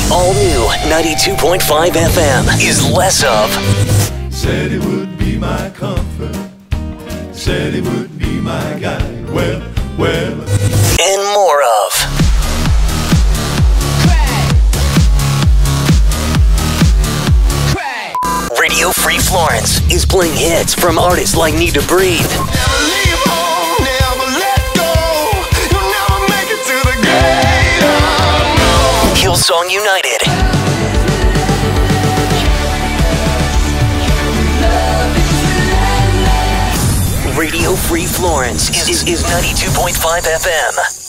All new 92.5 FM is less of. Said he would be my comfort. Said he would be my guide. Well. And more of. Radio Free Florence is playing hits from artists like Need to Breathe. Never leave home, never let go. You'll never make it to the gate. Oh, no. Hillsong United. Radio Free Florence is 92.5 FM.